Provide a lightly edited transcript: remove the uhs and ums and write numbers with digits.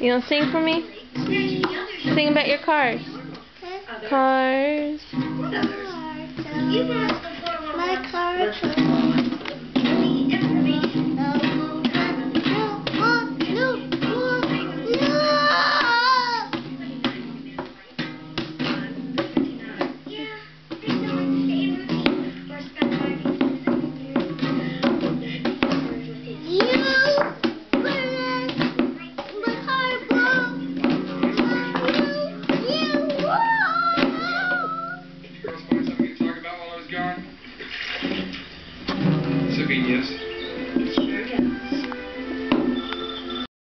You don't sing for me? Sing about your cars. Cars. My car.